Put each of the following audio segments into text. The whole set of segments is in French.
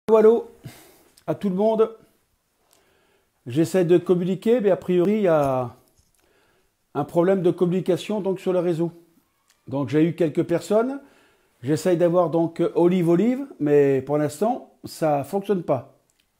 Allô à tout le monde. J'essaie de communiquer, mais a priori, il y a un problème de communication donc sur le réseau. Donc j'ai eu quelques personnes. J'essaye d'avoir donc Olive, mais pour l'instant, ça fonctionne pas.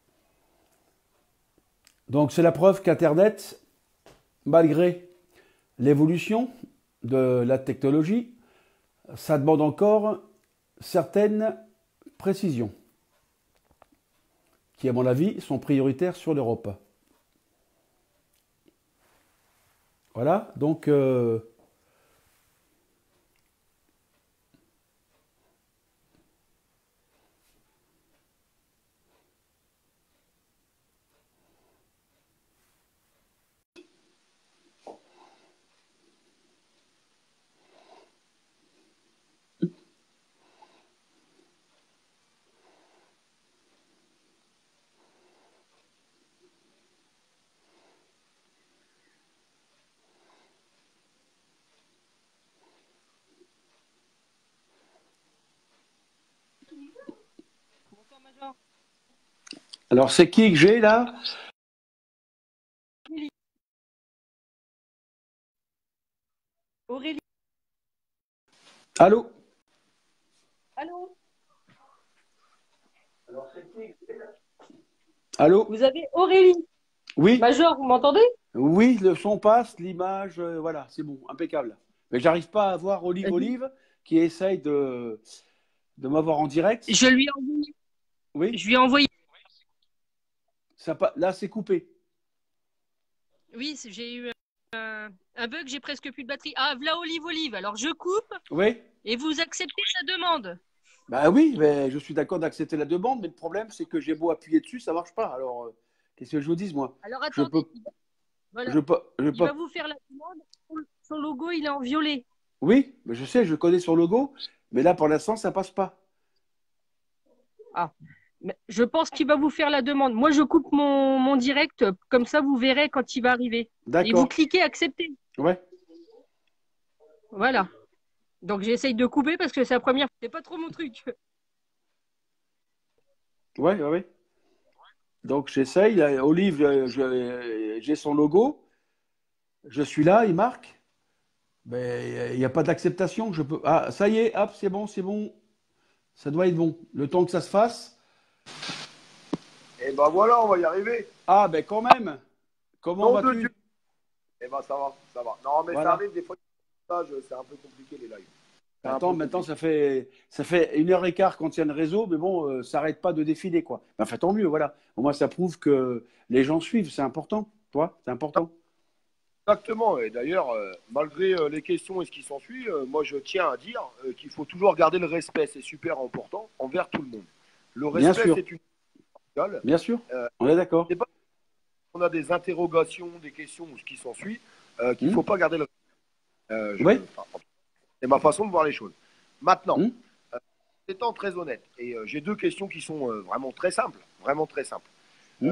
Donc c'est la preuve qu'Internet, malgré l'évolution de la technologie, ça demande encore certaines précisions qui, à mon avis, sont prioritaires sur l'Europe. Voilà, donc Bonsoir, Major. alors c'est qui que j'ai là? Aurélie. Allô? Allô? Allô? Vous avez Aurélie. Oui, Major, vous m'entendez? oui, le son passe, l'image, voilà, c'est bon, impeccable. Mais j'arrive pas à voir Olive qui essaye de m'avoir en direct. Je lui ai envoyé. Oui, Je lui ai envoyé. là c'est coupé. Oui, j'ai eu un bug, j'ai presque plus de batterie. Ah, voilà Olive. Alors je coupe Oui, et vous acceptez sa demande. bah oui, mais je suis d'accord d'accepter la demande, mais le problème c'est que j'ai beau appuyer dessus, ça marche pas. Alors, qu'est-ce que je vous dise moi? Alors Je peux, attendez, voilà. je Il va peux. vous faire la demande. Son logo, il est en violet. Oui, mais je sais, je connais son logo, mais là pour l'instant ça passe pas. Ah. Mais je pense qu'il va vous faire la demande. Moi, je coupe mon direct, comme ça vous verrez quand il va arriver. Et vous D'accord. cliquez accepter. Ouais. Voilà. Donc j'essaye de couper parce que c'est la première. C'est pas trop mon truc. Ouais, ouais, ouais. Donc j'essaye. Là, Olive, j'ai son logo. Je suis là, il marque. Mais il n'y a pas d'acceptation. Je peux. Ah, ça y est, hop, c'est bon, c'est bon. Ça doit être bon. Le temps que ça se fasse. Et ben voilà, on va y arriver. Ah, ben quand même. Comment Nom de Dieu. vas-tu? Et ben ça va, ça va. Non, mais ça Voilà. arrive des fois. C'est un peu compliqué les lives. C'est un Attends, peu maintenant compliqué. ça fait 1 heure et quart qu'on tient le réseau, mais bon, ça n'arrête pas de défiler, quoi. Enfin, tant mieux, voilà. Au moins, ça prouve que les gens suivent, c'est important. Toi, c'est important. Exactement. Et d'ailleurs, malgré les questions et ce qui s'ensuit, moi je tiens à dire qu'il faut toujours garder le respect. C'est super important envers tout le monde. Le Bien respect, sûr, c'est une école. bien sûr. Euh, On est d'accord. c'est pas qu'on a des interrogations, des questions ou ce qui s'ensuit, qu'il ne Hmm. faut pas garder le respect. Oui. Enfin, c'est ma façon de voir les choses. Maintenant, Hmm. euh, étant très honnête, et j'ai deux questions qui sont vraiment très simples. Vraiment très simples. Hmm.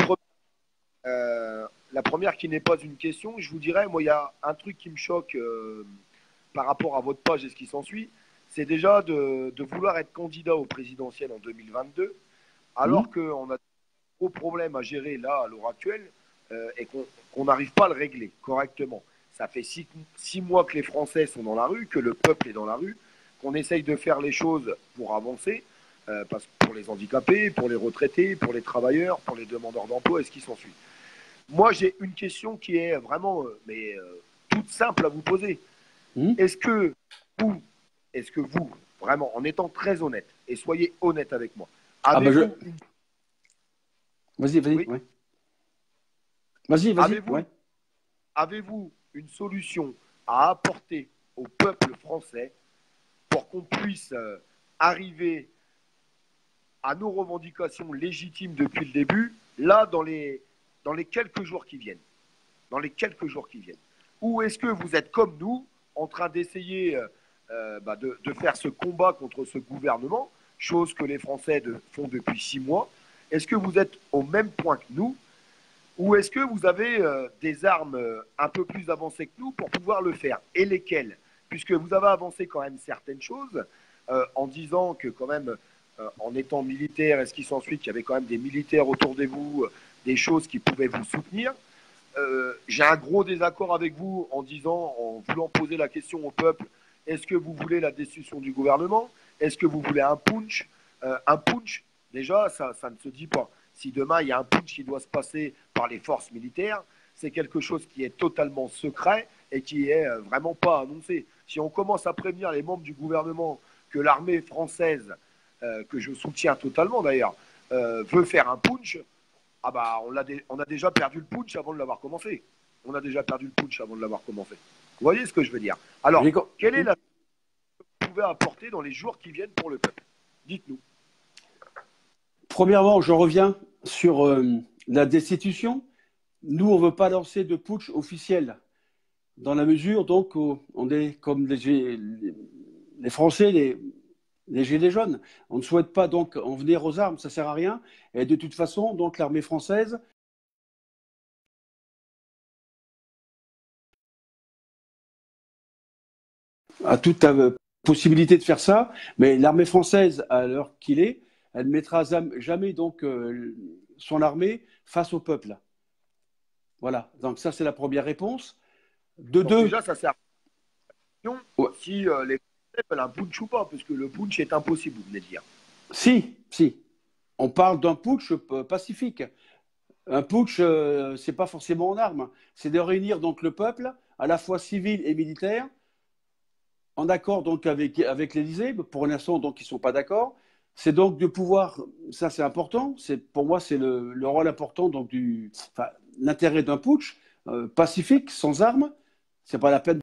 La première qui n'est pas une question, je vous dirais, moi, il y a un truc qui me choque par rapport à votre page et ce qui s'ensuit, c'est déjà de vouloir être candidat au présidentiel en 2022, Hmm. alors qu'on a de gros problèmes à gérer là, à l'heure actuelle, et qu'on n'arrive pas à le régler correctement. Ça fait 6 mois que les Français sont dans la rue, que le peuple est dans la rue, qu'on essaye de faire les choses pour avancer, pour les handicapés, pour les retraités, pour les travailleurs, pour les demandeurs d'emploi et ce qui s'ensuit. Moi, j'ai une question qui est vraiment, toute simple à vous poser. Hmm. Est-ce que vous, est-ce que vous, vraiment, en étant très honnête, et soyez honnête avec moi, Ah ben je. avez-vous une, Vas-y, vas-y, oui, ouais. Vas-y, vas-y, avez-vous, ouais. avez-vous une solution à apporter au peuple français pour qu'on puisse arriver à nos revendications légitimes depuis le début, là, dans les quelques jours qui viennent, dans les quelques jours qui viennent? Ou est-ce que vous êtes comme nous, en train d'essayer de faire ce combat contre ce gouvernement, chose que les Français font depuis 6 mois? Est-ce que vous êtes au même point que nous? Ou est-ce que vous avez des armes un peu plus avancées que nous pour pouvoir le faire? Et lesquelles? Puisque vous avez avancé quand même certaines choses en disant que quand même en étant militaire et ce qui s'ensuit, qu'il y avait quand même des militaires autour de vous, des choses qui pouvaient vous soutenir. J'ai un gros désaccord avec vous en disant, en voulant poser la question au peuple, est-ce que vous voulez la destitution du gouvernement? Est-ce que vous voulez un punch? Un punch, déjà, ça ne se dit pas. Si demain, il y a un punch qui doit se passer par les forces militaires, c'est quelque chose qui est totalement secret et qui est vraiment pas annoncé. Si on commence à prévenir les membres du gouvernement que l'armée française, que je soutiens totalement d'ailleurs, veut faire un punch, ah bah on a déjà perdu le punch avant de l'avoir commencé. On a déjà perdu le punch avant de l'avoir commencé. Vous voyez ce que je veux dire? Alors, quelle est la que vous pouvez apporter dans les jours qui viennent pour le peuple? Dites-nous. Premièrement, je reviens sur la destitution. Nous, on ne veut pas lancer de putsch officiel, dans la mesure, donc, où on est comme les Français, les gilets jaunes. On ne souhaite pas donc en venir aux armes, ça ne sert à rien. Et de toute façon, donc, l'armée française a toute possibilité de faire ça, mais l'armée française, à l'heure qu'il est, elle ne mettra jamais donc son armée face au peuple. Voilà, donc ça c'est la première réponse. Donc déjà, ça sert à rien si les Français veulent un punch ou pas, parce que le punch est impossible, vous venez de dire. Si. On parle d'un putsch pacifique. Un putsch, ce n'est pas forcément en armes. C'est de réunir donc le peuple, à la fois civil et militaire, en accord donc avec l'Élysée. Pour l'instant, donc ils ne sont pas d'accord. C'est donc de pouvoir, ça c'est important, pour moi c'est le rôle important donc l'intérêt d'un putsch pacifique, sans armes. C'est pas la peine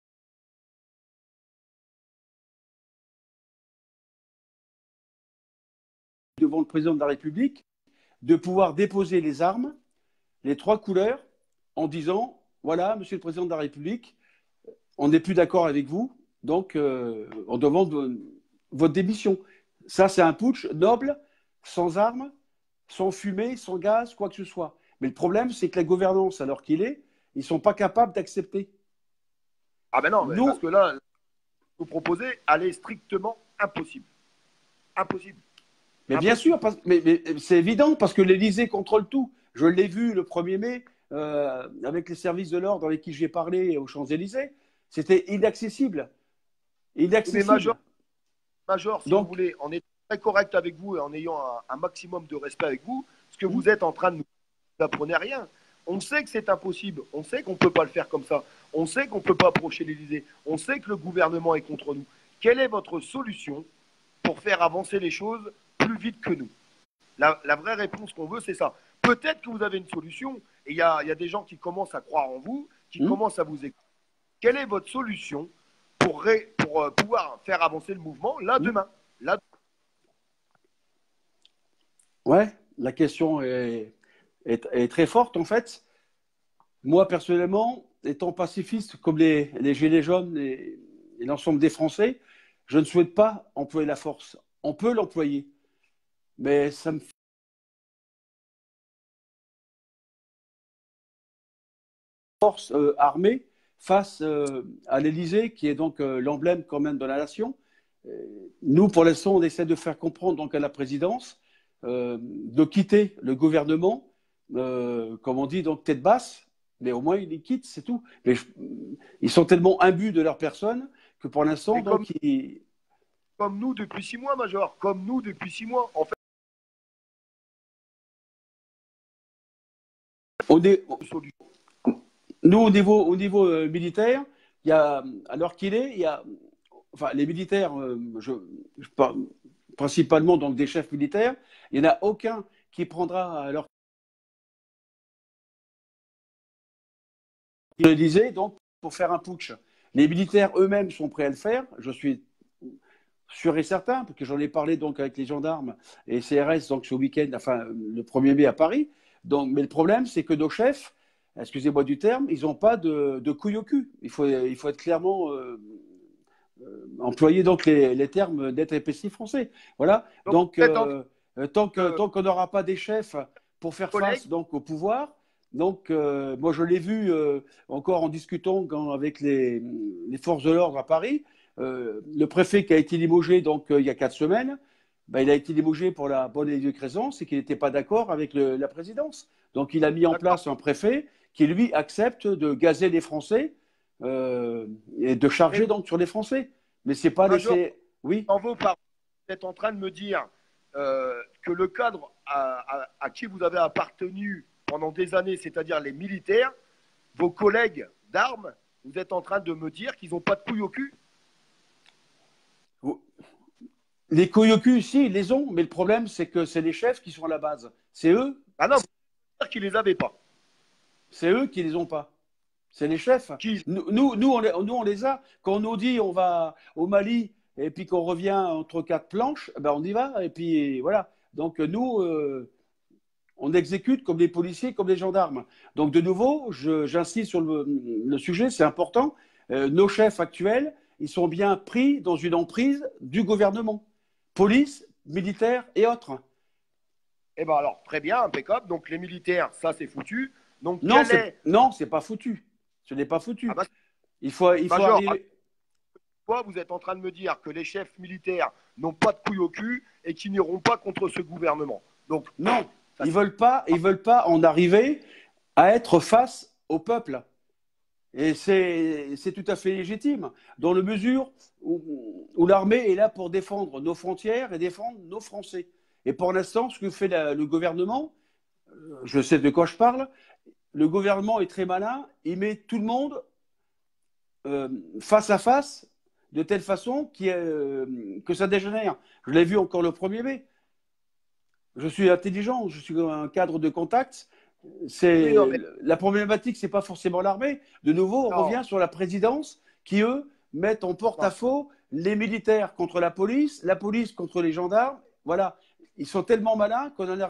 devant le président de la République de pouvoir déposer les armes, les trois couleurs, en disant voilà, Monsieur le Président de la République, on n'est plus d'accord avec vous, donc on demande votre démission. Ça, c'est un putsch noble, sans armes, sans fumée, sans gaz, quoi que ce soit. Mais le problème, c'est que la gouvernance, alors qu'il est, ils ne sont pas capables d'accepter. Ah ben non, parce que là, vous proposez, elle est strictement impossible. Impossible. Mais bien sûr, mais c'est évident, parce que l'Élysée contrôle tout. Je l'ai vu le 1er mai, avec les services de l'ordre avec qui j'ai parlé aux Champs-Élysées. C'était inaccessible. Inaccessible. Major, si vous voulez, en étant très correct avec vous et en ayant un maximum de respect avec vous, ce que vous êtes en train de nous apprenez rien. On sait que c'est impossible. On sait qu'on ne peut pas le faire comme ça. On sait qu'on ne peut pas approcher l'Élysée. On sait que le gouvernement est contre nous. Quelle est votre solution pour faire avancer les choses plus vite que nous? La vraie réponse qu'on veut, c'est ça. Peut-être que vous avez une solution et il y a des gens qui commencent à croire en vous, qui commencent à vous écouter. Quelle est votre solution pour pouvoir faire avancer le mouvement là demain? Ouais, la question est très forte en fait. Moi personnellement, étant pacifiste comme les Gilets jaunes et l'ensemble des Français, je ne souhaite pas employer la force. On peut l'employer, mais ça me force armée face à l'Élysée, qui est donc l'emblème quand même de la nation. Nous, pour l'instant, on essaie de faire comprendre donc à la présidence de quitter le gouvernement, comme on dit, donc tête basse, mais au moins ils les quittent, c'est tout. Mais ils sont tellement imbus de leur personne que pour l'instant, donc comme nous depuis 6 mois, Major, comme nous depuis 6 mois, en fait. Nous, au niveau militaire, il y a, à l'heure qu'il est, il y a, enfin, les militaires, je parle principalement donc des chefs militaires, il n'y en a aucun qui prendra à leur l'Élysée donc pour faire un putsch. Les militaires eux-mêmes sont prêts à le faire, je suis sûr et certain, parce que j'en ai parlé donc avec les gendarmes et CRS donc ce week-end, enfin le 1er mai à Paris. Donc, mais le problème, c'est que nos chefs, excusez-moi du terme, ils n'ont pas de couilles au cul. Il faut être clairement employer donc les termes d'être épaissif français. Voilà. Donc, tant qu'on n'aura pas des chefs pour faire face donc au pouvoir, donc moi je l'ai vu encore en discutant avec les forces de l'ordre à Paris. Le préfet qui a été limogé donc il y a 4 semaines, ben, il a été limogé pour la bonne et due raison, c'est qu'il n'était pas d'accord avec la présidence. Donc il a mis en place un préfet qui, lui, accepte de gazer les Français et de charger donc sur les Français. Mais c'est pas laissé. Oui. Dans vos paroles, vous êtes en train de me dire que le cadre à qui vous avez appartenu pendant des années, c'est-à-dire les militaires, vos collègues d'armes, vous êtes en train de me dire qu'ils n'ont pas de couilles au cul? Les couilles au cul, si, ils les ont, mais le problème, c'est que c'est les chefs qui sont à la base. C'est eux. Ah non, vous dire qu'ils les avaient pas. C'est eux qui les ont pas. C'est les chefs. Nous, on les a. Quand on nous dit on va au Mali et puis qu'on revient entre quatre planches, ben on y va. Et puis voilà. Donc nous, on exécute comme les policiers, comme les gendarmes. Donc de nouveau, j'insiste sur le sujet, c'est important. Nos chefs actuels, ils sont bien pris dans une emprise du gouvernement. Police, militaires et autres. Eh bien alors, très bien, impeccable. Donc les militaires, ça c'est foutu. Donc, non, c'est pas foutu. Ce n'est pas foutu. Ah bah, il faut arriver. Vous êtes en train de me dire que les chefs militaires n'ont pas de couilles au cul et qu'ils n'iront pas contre ce gouvernement. Donc non, ils veulent pas en arriver à être face au peuple. Et c'est tout à fait légitime, dans la mesure où l'armée est là pour défendre nos frontières et défendre nos Français. Et pour l'instant, ce que fait le gouvernement, je sais de quoi je parle, le gouvernement est très malin, il met tout le monde face à face de telle façon que ça dégénère. Je l'ai vu encore le 1er mai. Je suis intelligent, je suis un cadre de contact. La problématique, ce n'est pas forcément l'armée. De nouveau, on revient sur la présidence qui, eux, mettent en porte-à-faux les militaires contre la police contre les gendarmes. Voilà. Ils sont tellement malins qu'on en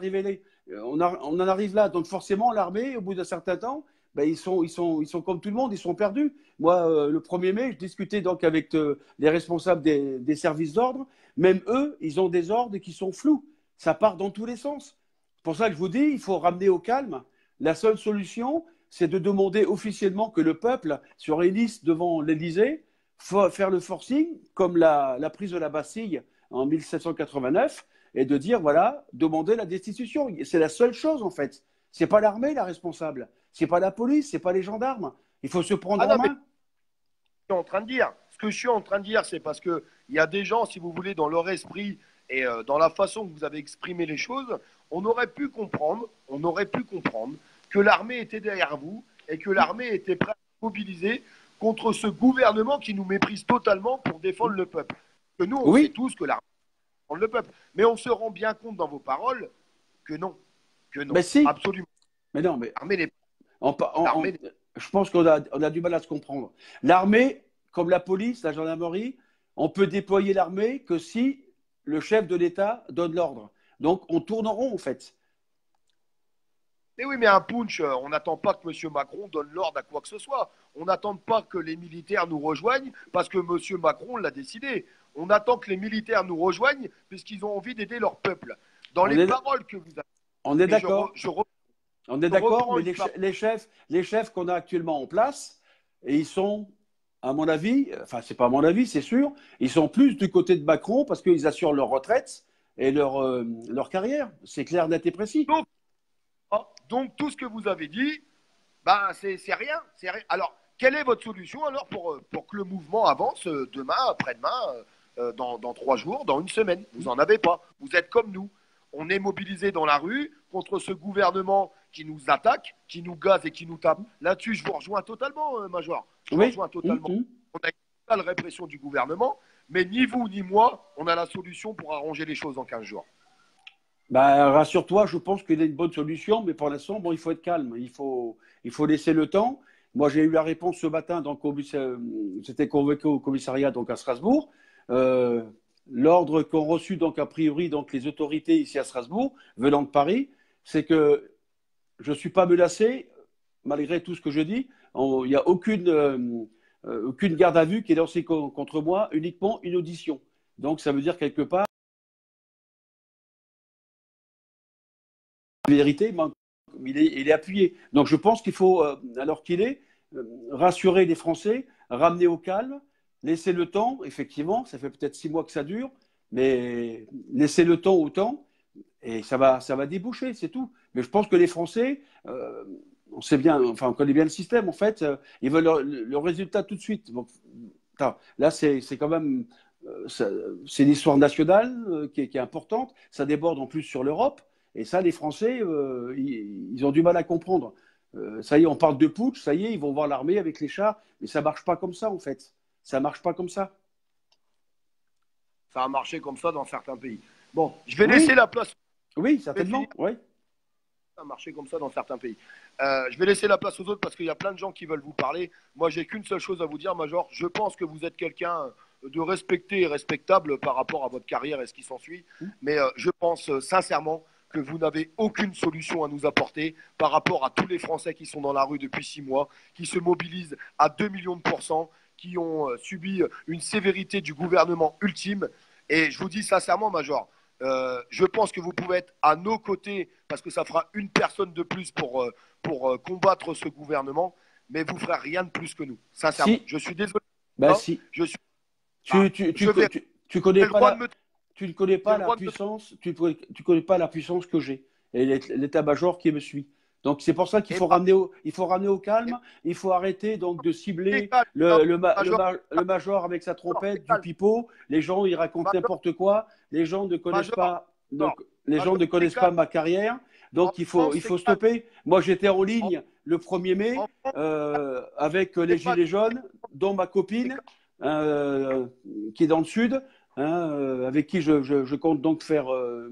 arrive là. Donc forcément, l'armée, au bout d'un certain temps, ben, ils sont comme tout le monde, ils sont perdus. Moi, le 1er mai, je discutais donc avec les responsables des services d'ordre. Même eux, ils ont des ordres qui sont flous. Ça part dans tous les sens. C'est pour ça que je vous dis, il faut ramener au calme. La seule solution, c'est de demander officiellement que le peuple se réunisse devant l'Élysée, faire le forcing, comme la prise de la Bastille en 1789, et de dire, voilà, demander la destitution. C'est la seule chose, en fait. Ce n'est pas l'armée la responsable. Ce n'est pas la police, ce n'est pas les gendarmes. Il faut se prendre en main. Ce que je suis en train de dire, c'est parce qu'il y a des gens, si vous voulez, dans leur esprit et dans la façon que vous avez exprimé les choses, on aurait pu comprendre que l'armée était derrière vous et que l'armée était prête à mobiliser contre ce gouvernement qui nous méprise totalement pour défendre le peuple. Que nous, on sait tous que l'armée défend le peuple. Mais on se rend bien compte dans vos paroles que non. Mais si. Absolument. Mais non, mais l'armée n'est je pense qu'on a du mal à se comprendre. L'armée, comme la police, la gendarmerie, on peut déployer l'armée que si le chef de l'État donne l'ordre. Donc, on tourne en rond, en fait. Mais oui, mais un punch, on n'attend pas que M. Macron donne l'ordre à quoi que ce soit. On n'attend pas que les militaires nous rejoignent parce que M. Macron l'a décidé. On attend que les militaires nous rejoignent puisqu'ils ont envie d'aider leur peuple. Dans les paroles que vous avez... On est d'accord. On est d'accord, mais les chefs qu'on a actuellement en place, et ils sont, à mon avis, enfin, c'est pas à mon avis, c'est sûr, ils sont plus du côté de Macron parce qu'ils assurent leur retraite et leur carrière. C'est clair, net et précis. Donc, tout ce que vous avez dit, ben, c'est rien. Alors, quelle est votre solution alors pour que le mouvement avance demain, après-demain, dans 3 jours, dans 1 semaine? Vous n'en avez pas. Vous êtes comme nous. On est mobilisés dans la rue contre ce gouvernement qui nous attaque, qui nous gaze et qui nous tape. Là-dessus, je vous rejoins totalement, Major. Je vous rejoins totalement. On a une totale répression du gouvernement, mais ni vous ni moi, on a la solution pour arranger les choses en 15 jours. Bah, rassure-toi, je pense qu'il y a une bonne solution, mais pour l'instant, bon, il faut être calme. Il faut laisser le temps. Moi, j'ai eu la réponse ce matin, donc c'était convoqué au commissariat donc à Strasbourg. L'ordre qu'ont reçu donc a priori donc les autorités ici à Strasbourg, venant de Paris, c'est que je ne suis pas menacé, malgré tout ce que je dis. Il n'y a aucune garde à vue qui est lancée contre moi, uniquement une audition. Donc ça veut dire quelque part, la vérité, il est appuyé. Donc je pense qu'il faut, alors qu'il est, rassurer les Français, ramener au calme, laisser le temps, effectivement, ça fait peut-être 6 mois que ça dure, mais laissez le temps au temps et ça va déboucher, c'est tout. Mais je pense que les Français, on sait bien, enfin on connaît bien le système en fait, ils veulent le résultat tout de suite. Bon, là c'est quand même, c'est une histoire nationale qui est importante, ça déborde en plus sur l'Europe et ça les Français, ils ont du mal à comprendre. Ça y est, on parle de putsch, ça y est, ils vont voir l'armée avec les chars, mais ça marche pas comme ça en fait. Ça marche pas comme ça. Ça a marché comme ça dans certains pays. Bon, je vais laisser la place. Oui, certainement. Oui. Ça a marché comme ça dans certains pays. Je vais laisser la place aux autres parce qu'il y a plein de gens qui veulent vous parler. Moi, j'ai qu'une seule chose à vous dire, Major. Je pense que vous êtes quelqu'un de respecté et respectable par rapport à votre carrière et ce qui s'ensuit. Mais je pense sincèrement que vous n'avez aucune solution à nous apporter par rapport à tous les Français qui sont dans la rue depuis 6 mois, qui se mobilisent à 2 millions de %, qui ont subi une sévérité du gouvernement ultime. Et je vous dis sincèrement, Major, je pense que vous pouvez être à nos côtés parce que ça fera une personne de plus pour combattre ce gouvernement, mais vous ne ferez rien de plus que nous. Sincèrement, si. Je suis désolé. Bah, si. Je suis... Tu connais pas la puissance. Tu connais pas la puissance que j'ai et l'état-major qui me suit. Donc c'est pour ça qu'il faut ramener au calme. Il faut arrêter donc de cibler le major avec sa trompette du pipeau. Les gens ils racontent n'importe quoi. Les gens ne connaissent pas. Donc les gens ne connaissent pas ma carrière. Donc il faut stopper. Moi j'étais en ligne le 1er mai avec les Gilets jaunes, dont ma copine qui est dans le sud, avec qui je compte donc faire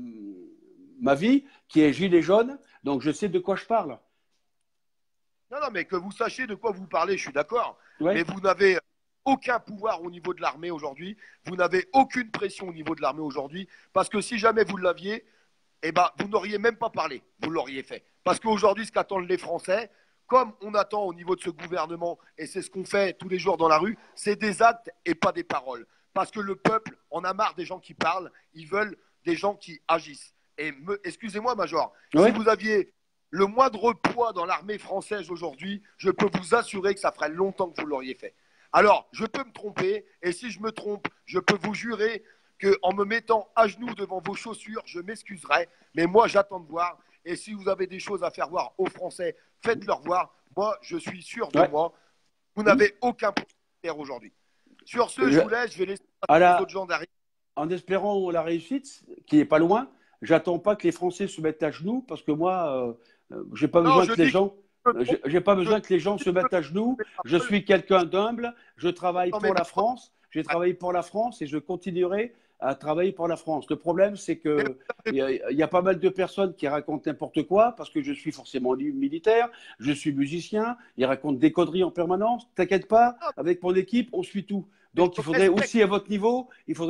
ma vie, qui est Gilets jaunes. Donc, je sais de quoi je parle. Non, mais que vous sachiez de quoi vous parlez, je suis d'accord. Ouais. Mais vous n'avez aucun pouvoir au niveau de l'armée aujourd'hui. Vous n'avez aucune pression au niveau de l'armée aujourd'hui. Parce que si jamais vous l'aviez, eh ben, vous n'auriez même pas parlé. Vous l'auriez fait. Parce qu'aujourd'hui, ce qu'attendent les Français, comme on attend au niveau de ce gouvernement, et c'est ce qu'on fait tous les jours dans la rue, c'est des actes et pas des paroles. Parce que le peuple en a marre des gens qui parlent. Ils veulent des gens qui agissent. Et excusez-moi, Major, si vous aviez le moindre poids dans l'armée française aujourd'hui, je peux vous assurer que ça ferait longtemps que vous l'auriez fait. Alors, je peux me tromper, et si je me trompe, je peux vous jurer qu'en me mettant à genoux devant vos chaussures, je m'excuserai. Mais moi, j'attends de voir. Et si vous avez des choses à faire voir aux Français, faites-leur voir. Moi, je suis sûr de moi. Vous n'avez aucun pouvoir aujourd'hui. Sur ce, je vous laisse. Je vais laisser les autres gens d'arriver. En espérant la réussite, qui n'est pas loin, j'attends pas que les Français se mettent à genoux parce que moi, j'ai pas besoin que les gens. J'ai pas besoin que les gens se mettent à genoux. Je suis quelqu'un d'humble. Je travaille pour la France. J'ai travaillé pour la France et je continuerai à travailler pour la France. Le problème, c'est que il y a pas mal de personnes qui racontent n'importe quoi parce que je suis forcément militaire, je suis musicien. Ils racontent des conneries en permanence. T'inquiète pas, avec mon équipe, on suit tout. Donc, il faudrait aussi à votre niveau,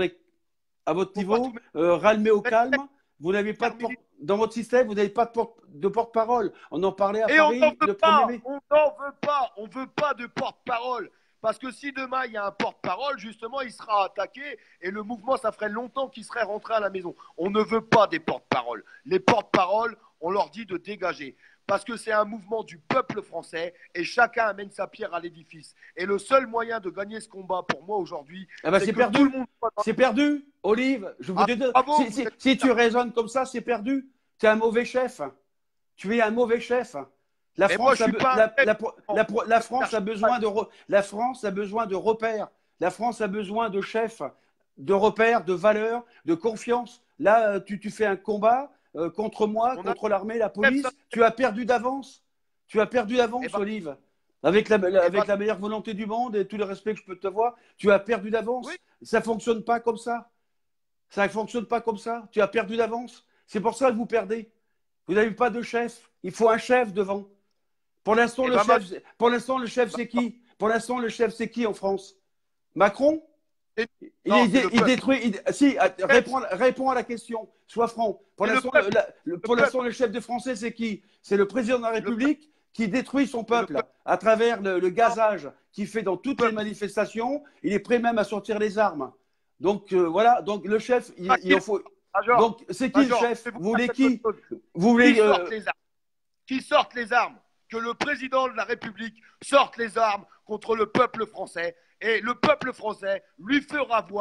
ralmer au calme. Vous n'avez pas dans votre système, vous n'avez pas de porte-parole. On en parlait à Paris le 1er mai. On n'en veut pas. On ne veut pas de porte-parole. Parce que si demain, il y a un porte-parole, justement, il sera attaqué et le mouvement, ça ferait longtemps qu'il serait rentré à la maison. On ne veut pas des porte-paroles. Les porte-paroles, on leur dit de dégager. Parce que c'est un mouvement du peuple français et chacun amène sa pierre à l'édifice. Et le seul moyen de gagner ce combat pour moi aujourd'hui, c'est perdu. Tout le monde... C'est perdu, Olive. Je vous dis si tu raisonnes comme ça, c'est perdu. Tu es un mauvais chef. Tu es un mauvais chef. La France a besoin de repères. La France a besoin de chefs, de repères, de valeurs, de confiance. Là, tu fais un combat contre moi, contre l'armée, la police. Tu as perdu d'avance. Tu as perdu d'avance, Olive. Avec la meilleure volonté du monde et tout le respect que je peux te voir, tu as perdu d'avance. Oui. Ça ne fonctionne pas comme ça. Ça ne fonctionne pas comme ça. Tu as perdu d'avance. C'est pour ça que vous perdez. Vous n'avez pas de chef. Il faut un chef devant. Pour l'instant, le chef, c'est qui? Pour l'instant, le chef, c'est qui en France? Macron? Il détruit. Réponds à la question. Sois franc. Pour l'instant, le chef de Français, c'est qui? C'est le président de la République qui détruit son peuple à travers le gazage qu'il fait dans toutes les manifestations. Il est prêt même à sortir les armes. Donc voilà. Donc le chef, il en faut. Donc c'est qui le chef? Vous voulez qui? Vous voulez qui sortent les armes? Que le président de la République sorte les armes contre le peuple français et le peuple français lui fera voir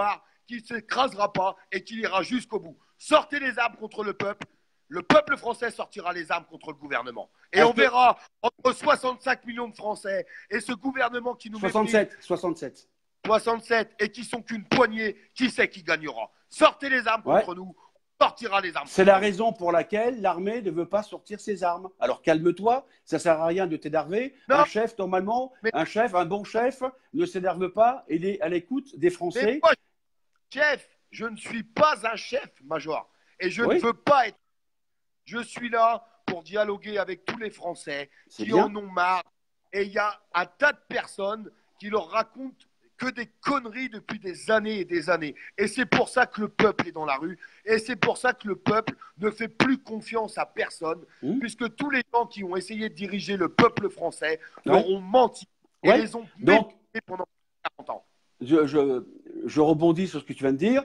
qui ne s'écrasera pas et qui ira jusqu'au bout. Sortez les armes contre le peuple français sortira les armes contre le gouvernement. Et on verra entre 65 millions de Français et ce gouvernement qui nous 67 et qui sont qu'une poignée, qui sait qui gagnera. Sortez les armes contre nous, on sortira les armes. C'est la raison pour laquelle l'armée ne veut pas sortir ses armes. Alors calme-toi, ça sert à rien de t'énerver. Un chef, normalement, un bon chef ne s'énerve pas, il est à l'écoute des Français. Mais moi, chef, je ne suis pas un chef, Major. Et je ne veux pas être. Je suis là pour dialoguer avec tous les Français qui en ont marre. Et il y a un tas de personnes qui leur racontent que des conneries depuis des années et des années. Et c'est pour ça que le peuple est dans la rue. Et c'est pour ça que le peuple ne fait plus confiance à personne, puisque tous les gens qui ont essayé de diriger le peuple français leur ont menti et les ont méprisés pendant 40 ans. Je rebondis sur ce que tu viens de dire.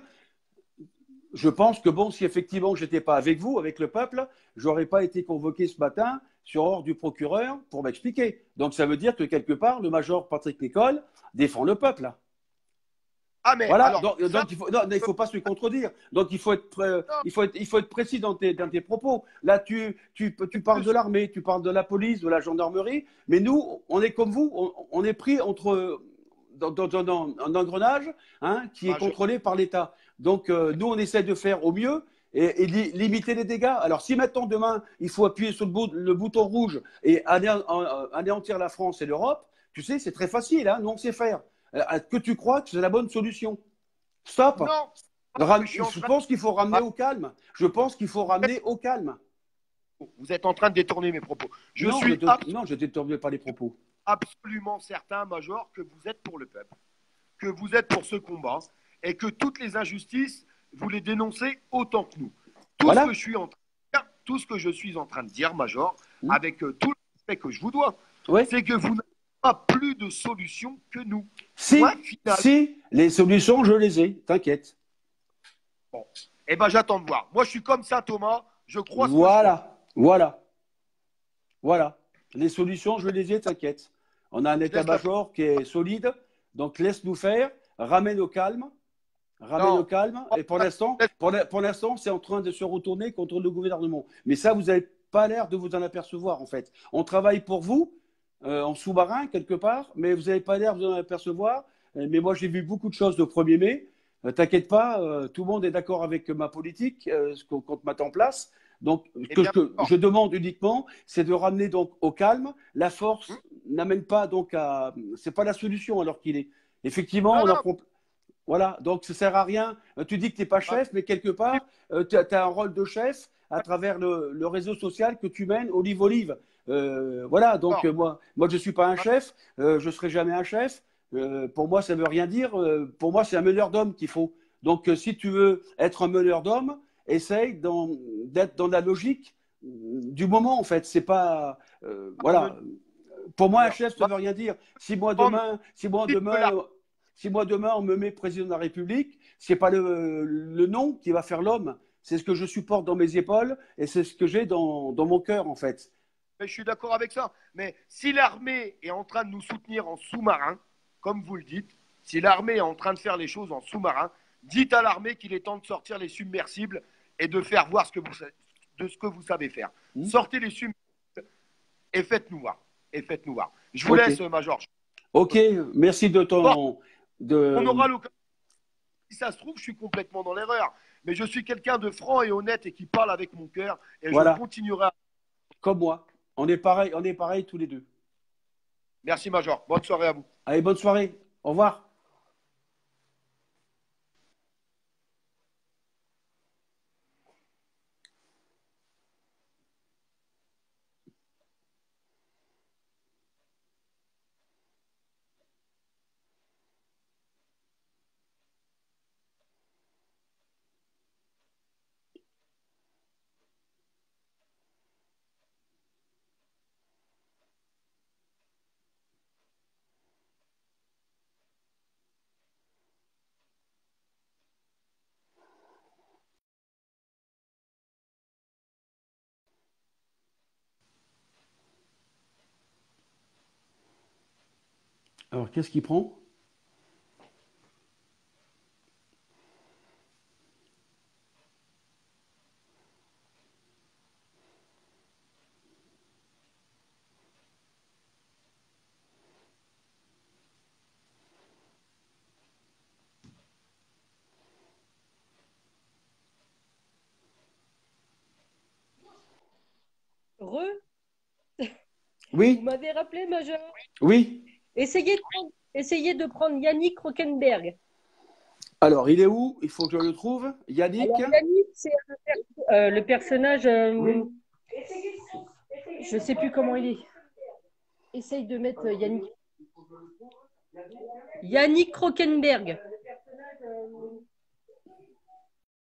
Je pense que bon, si effectivement je n'étais pas avec vous, avec le peuple, j'aurais pas été convoqué ce matin sur ordre du procureur pour m'expliquer. Donc ça veut dire que quelque part, le major Patrick Nicole défend le peuple. Ah mais voilà. Alors, donc il faut pas se contredire. Donc il faut être précis dans tes propos. Là, tu parles de l'armée, tu parles de la police, de la gendarmerie, mais nous, on est comme vous, on est pris dans un engrenage qui est contrôlé par l'État. Donc, nous, on essaie de faire au mieux et limiter les dégâts. Alors, si maintenant, demain, il faut appuyer sur le bouton rouge et anéantir la France et l'Europe, tu sais, c'est très facile. Nous, on sait faire. Que tu crois que c'est la bonne solution? Stop. Non. Je pense qu'il faut ramener au calme. Je pense qu'il faut ramener au calme. Vous êtes en train de détourner mes propos. Non, je ne détourne pas les propos. Absolument certain, Major, que vous êtes pour le peuple, que vous êtes pour ce combat et que toutes les injustices, vous les dénoncez autant que nous. Tout ce que je suis en train de dire, Major, avec tout le respect que je vous dois, c'est que vous n'avez pas plus de solutions que nous. Si, les solutions, je les ai, t'inquiète. Bon, eh bien, j'attends de voir. Moi, je suis comme Saint Thomas, je crois. Voilà. Les solutions, je les ai, t'inquiète. On a un état-major qui est solide, donc laisse-nous faire, ramène au calme. Et pour l'instant, c'est en train de se retourner contre le gouvernement. Mais ça, vous n'avez pas l'air de vous en apercevoir, en fait. On travaille pour vous, en sous-marin, quelque part, mais vous n'avez pas l'air de vous en apercevoir. Mais moi, j'ai vu beaucoup de choses le 1er mai. T'inquiète pas, tout le monde est d'accord avec ma politique, ce qu'on compte mettre en place. Donc, je demande uniquement, c'est de ramener donc au calme. La force n'amène pas donc à. C'est pas la solution alors qu'il est. Effectivement, voilà, donc ça sert à rien. Tu dis que tu n'es pas chef, mais quelque part, tu as un rôle de chef à travers le réseau social que tu mènes, Olive. Voilà, donc moi, je ne suis pas un chef, je ne serai jamais un chef. Pour moi, ça ne veut rien dire. Pour moi, c'est un meneur d'hommes qu'il faut. Donc, si tu veux être un meneur d'hommes, essaye d'être dans la logique du moment, en fait. C'est pas. Voilà. Pour moi, un chef, ça ne veut rien dire. Si moi, demain, on me met président de la République, ce n'est pas le nom qui va faire l'homme. C'est ce que je supporte dans mes épaules et c'est ce que j'ai dans mon cœur, en fait. Mais je suis d'accord avec ça. Mais si l'armée est en train de nous soutenir en sous-marin, comme vous le dites, si l'armée est en train de faire les choses en sous-marin, dites à l'armée qu'il est temps de sortir les submersibles et de faire voir ce que vous savez faire. Sortez les submersibles et faites-nous voir. Je vous laisse, Major. Ok, merci de ton. On aura l'occasion. Si ça se trouve, je suis complètement dans l'erreur. Mais je suis quelqu'un de franc et honnête et qui parle avec mon cœur. Et je continuerai. Comme moi. On est pareil tous les deux. Merci, Major. Bonne soirée à vous. Allez, bonne soirée. Au revoir. Alors, qu'est-ce qu'il prend? Oui, Vous m'avez rappelé, Major? oui. Essayez de prendre Yannick Rockenberg. Alors, il est où? Il faut que je le trouve. Yannick? Alors, Yannick, c'est le personnage. Je ne sais plus comment il est. Essaye de mettre Yannick. Yannick Rockenberg.